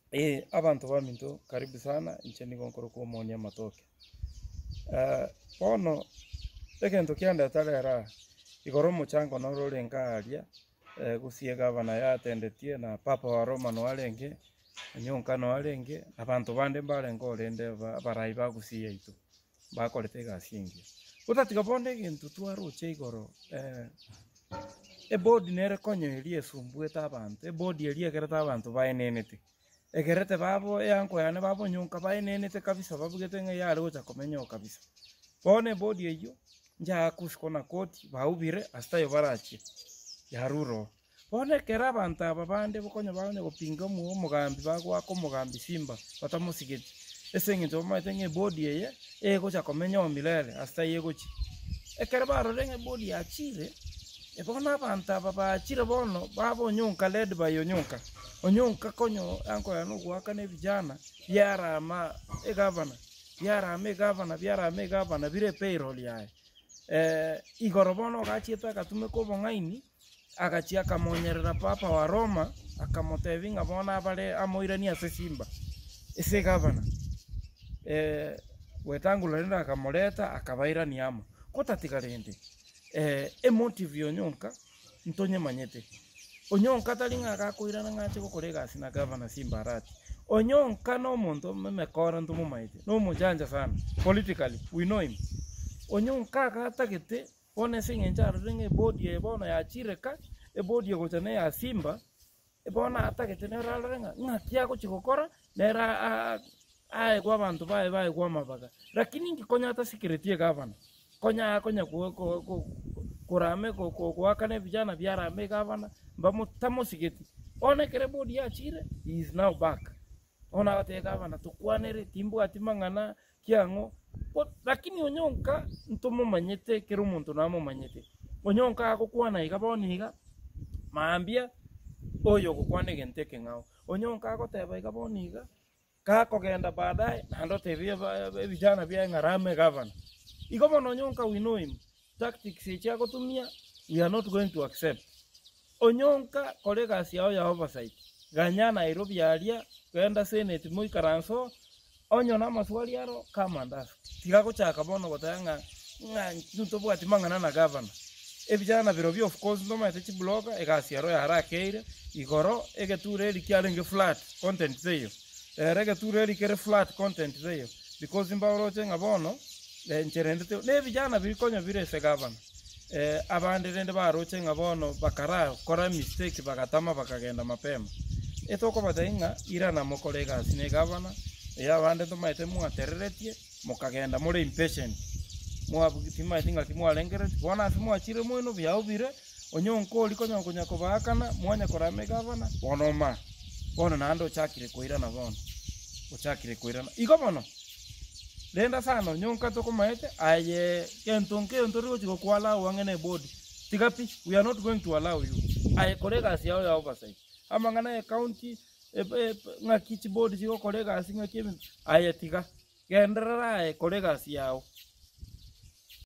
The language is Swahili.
Abantu baminto karibu sana nchini gonkoro kwa monia matoke. Pono egento kianda talera igoro muchango no rolenga alia gusie gavana ya atendetie na papa wa Roma no alenge Onyonka no alenge abantu bande mbarengo rende barai bagusie itu bakorete gasingi utatiga bonde gintu twaruche igoro bodi nere konyo elie sumbueta abantu bodi elie kereta abantu baenenete egerete babo yanko yane babo Onyonka baenenete kabisa babugete nge yale gocha komenyo kabisa bone bodi eyo nja kushikona koti baubire asta yobarachi yaruro bone kera abantu ababande bokonyo babone gopinga mu mugambi bagwa ko mugambi Simba batamusigeti esenge jo maite nge bodi eye gocha komenyo milele asta yegochi ekera barore nge bodi achire bona abantu ababachire bono babo Onyonka led by Onyonka konyo yanko yanu gwaka ne vijana byarama gavana byarame gavana bire payroll yae igoro bono gachieta katume ko bongaini agachia kamonyerera papa wa Roma akamotevinga bona bale amoirania se Simba ese gavana wetangula nenda akamoleta akabaira ni ama kotatigarende emotive Onyonka ntonye manyete Onyonka talinga akakoirana ngache kokorega sina gavana Simba rati Onyonka no muntu memekora ntumu maite no mujanja sana politically we know him Onyonka katagete one singe njaro ringe bodi e bona ya chireka e bodi gochane ya Simba e bona atagete ne ralenga ngatia ko chikokora nera kwa abantu bae kwa mabaga lakini ngikonya hata security gavana konya kurame kwa kane vijana byarame gavana mbamutamo sigeti one kere bodi ya chire is now back ona ate gavana tukwanere timbu atimangana kiango lakini Onyonka ntomo manyete kero muntu namo manyete Onyonka akokwana igaboniga maambia oyo kokwane genteke ngao Onyonka akoteba igaboniga kakogenda baadaye ando tebia vijana bya ngarame gavana igobono Onyonka we know him tactics echa gotumia we are not going to accept Onyonka colleagues yao ya oversight ganya Nairobi alia kwenda senate moi karanso onyo na maswali yaro kama ndafu tigago chaka bono gotanga ntubo atimangana na governor vijana biro of course no mate bloga egasi yaro ya harakeire igoro egeture likialenge flat content zeyo regeture likere flat content zeyo because mbawro chenga bono ncherende ne vijana bikonyo bire se governor abande rende baro chenga bono bakara kora mistake bagatama bakagenda mapema etoko batainga ira na mokolega sine governor ya bande to maite muatereretie mukagenda muri impatient muabukitima tinga kimwalengere bona afimu achire mwino byaubire Onyonka olikonya konya kobakana mwanya korame gavana bonoma bono nando chakire koira na bono uchakire koira igobono lenda sana Onyonka to komaete aye kentonke ontori go kwala wangene body tigapi we are not going to allow you aye colleagues yao ya oversight amangana county ngakichi bodi ziko colleagues ngakimi aye tiga gendera aye colleagues yao